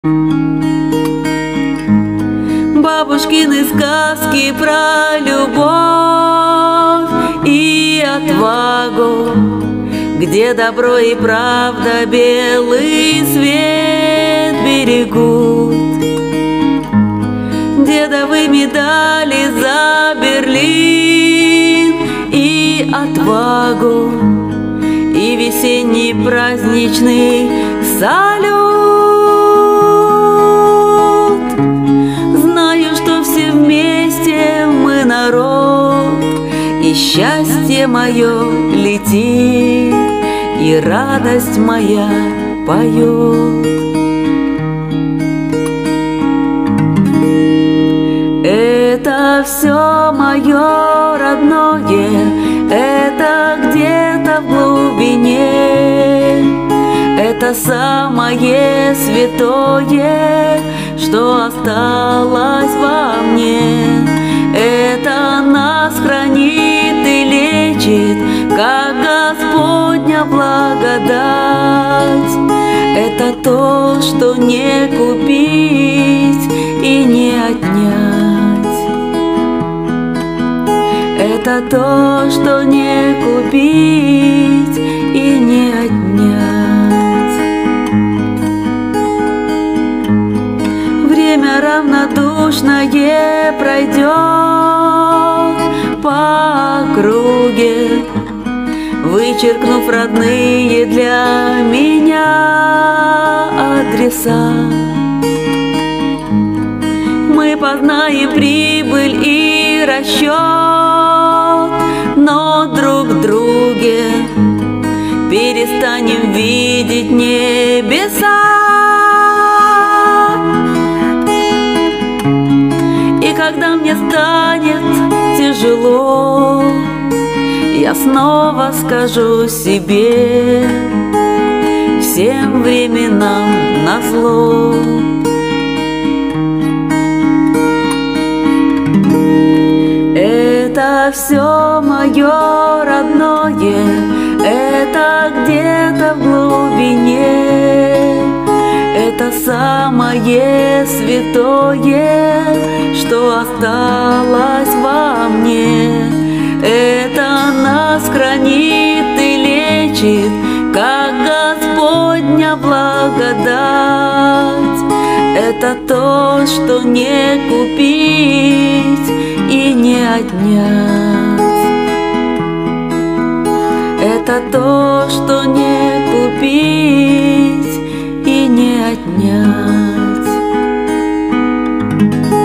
Бабушкины сказки про любовь и отвагу, где добро и правда белый свет берегут. Дедовы медали за Берлин и отвагу, и весенний праздничный салют. Знаю, что все вместе мы народ, и счастье мое летит, и радость моя поет. Это все мое родное, это где-то в глубине, это самое святое, что осталось во мне. Это нас хранит и лечит, как Господня благодать. Это то, что не купить и не отнять. Это то, что не купить и не отнять. Время равнодушное пройдет по округе, вычеркнув родные для меня адреса. Мы познаем прибыль и расчет, но друг в друге перестанем видеть небеса. И когда мне станет тяжело, я снова скажу себе: всем временам назло. Это все мое родное, это где-то в глубине, это самое святое, что осталось во мне. Это нас хранит и лечит, как Господня благодать. Это то, что не купить и не отнять. Это то, что не купить и не отнять.